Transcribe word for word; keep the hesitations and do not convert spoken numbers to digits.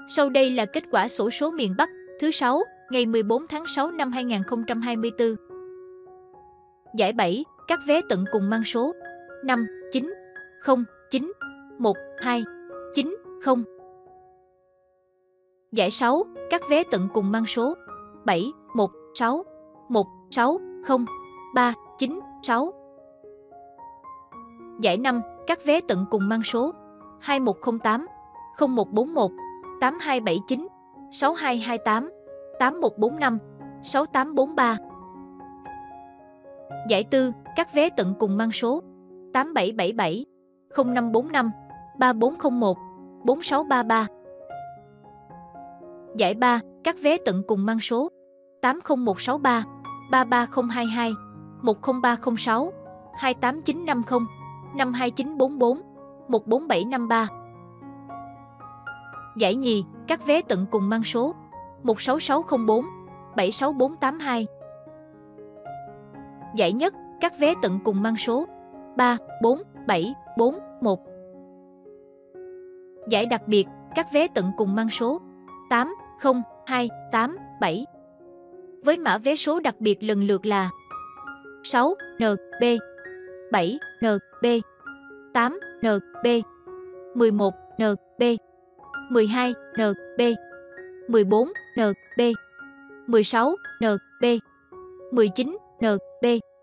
Sau đây là kết quả xổ số miền Bắc thứ sáu, ngày mười bốn tháng sáu năm hai nghìn không trăm hai mươi tư. Giải bảy, các vé tận cùng mang số năm, chín, không, chín, một, hai, chín, không. Giải sáu, các vé tận cùng mang số bảy, một, sáu, một, sáu, không, ba, chín, sáu. Giải năm, các vé tận cùng mang số hai một không tám, không một bốn một, tám hai bảy chín, sáu hai hai tám, tám một bốn năm, sáu tám bốn ba. Giải tư, các vé tận cùng mang số tám bảy bảy bảy, không năm bốn năm, ba bốn không một, bốn sáu ba ba. Giải ba, các vé tận cùng mang số tám không một sáu ba, ba ba không hai hai, một không ba không sáu, hai tám chín năm không, năm hai chín bốn bốn, một bốn bảy năm ba. Giải nhì, các vé tận cùng mang số một sáu sáu không bốn, bảy sáu bốn tám hai. Giải nhất, các vé tận cùng mang số ba, bốn, bảy, bốn, một. Giải đặc biệt, các vé tận cùng mang số tám, không, hai, tám, bảy. Với mã vé số đặc biệt lần lượt là sáu N B, bảy N B, tám N B, mười một N B, mười hai N B, mười bốn N B, mười sáu N B, mười chín N B.